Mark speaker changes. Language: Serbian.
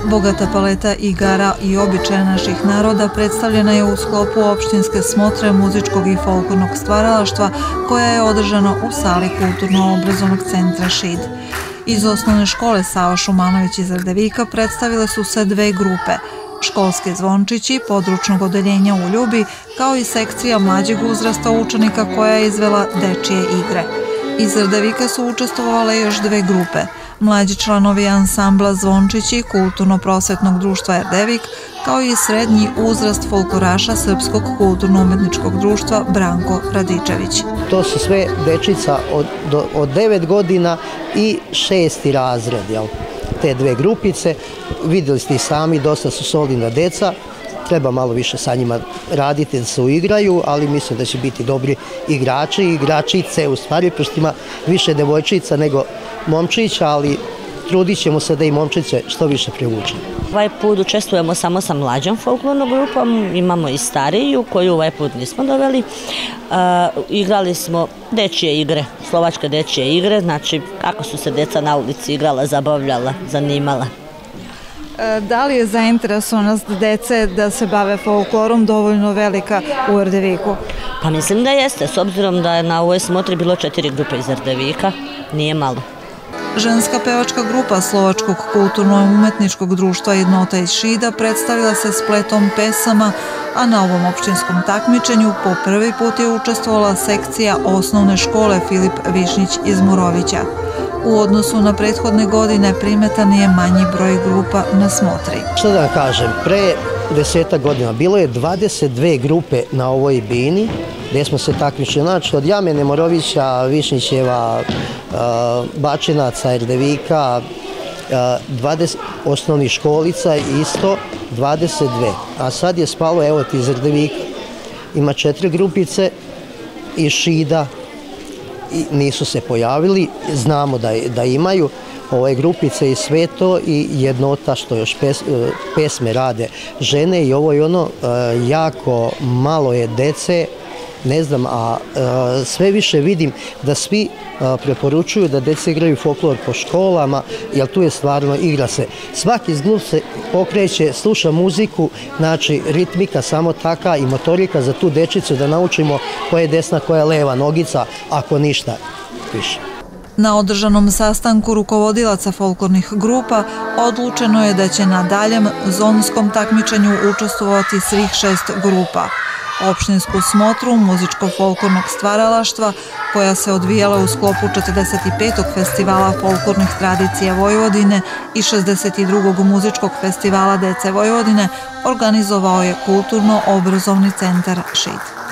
Speaker 1: Bogata paleta igara i običaja naših naroda predstavljena je u sklopu opštinske smotre muzičkog i folklornog stvaralaštva koja je održana u sali Kulturno-obrazovnog centra Šid. Iz osnovne škole Sava Šumanović iz Erdevika predstavile su se dve grupe, školski zvončići područnog odeljenja u Ljubi, kao i sekcija mlađeg uzrasta učenika koja je izvela dečije igre. Iz Erdevika su učestvovale još dve grupe, mlađi članovi ansambla Zvončići Kulturno-prosvetnog društva Erdevik, kao i srednji uzrast folkloraša Srpskog kulturno-umetničkog društva Branko Radičević.
Speaker 2: To su sve dečica od 9 godina i 6. razred, te dve grupice. Vidjeli ste i sami, dosta su solidna deca, treba malo više sa njima raditi da se uigraju, ali mislim da će biti dobri igrači i igračice, u stvari, pošto ima više devojčica nego momčića, ali trudit ćemo se da i momčiće što više privuče.
Speaker 3: Ovaj put učestvujemo samo sa mlađom folklornom grupom, imamo i stariju koju ovaj put nismo doveli. Igrali smo dečije igre, slovačke dečije igre, znači kako su se deca na ulici igrala, zabavljala, zanimala.
Speaker 1: Da li je zainteresovanost dece da se bave folklorom dovoljno velika u Erdeviku?
Speaker 3: Pa mislim da jeste, s obzirom da je na ovoj smotri bilo 4 grupe iz Erdevika, nije malo.
Speaker 1: Ženska pevačka grupa Slovačkog kulturno-umetničkog društva Jednota iz Šida predstavila se spletom pesama, a na ovom opštinskom takmičenju po prvi put je učestvovala sekcija osnovne škole Filip Višnjić iz Morovića. U odnosu na prethodne godine primetan je manji broj grupa na smotri.
Speaker 2: Što da vam kažem, pre 10 godina bilo je 22 grupe na ovoj bini, gdje smo se takmičili, znači od Jamene, Morovića, Višnjićeva, Bačinaca, Erdevika, 20 osnovnih školica isto, 22. A sad je spalo, evo ti iz Erdevika, ima 4 grupice iz Šida, i nisu se pojavili, znamo da imaju ove grupice i sve to i Jednota što još pesme rade žene i ovo je ono, jako malo je dece, ne znam, a sve više vidim da svi preporučuju da deca igraju folklor po školama, jer tu je stvarno, igra se. Svaki zglup se pokreće, sluša muziku, znači ritmika samo taka i motorika za tu dečicu da naučimo koja je desna, koja je leva nogica, ako ništa više.
Speaker 1: Na održanom sastanku rukovodilaca folklornih grupa odlučeno je da će na daljem zonskom takmičenju učestvovati svih 6 grupa. Opštinsku smotru muzičko-folklornog stvaralaštva, koja se odvijala u sklopu 45. festivala folklornih tradicija Vojvodine i 62. muzičkog festivala Dece Vojvodine, organizovao je Kulturno-obrazovni centar Šid.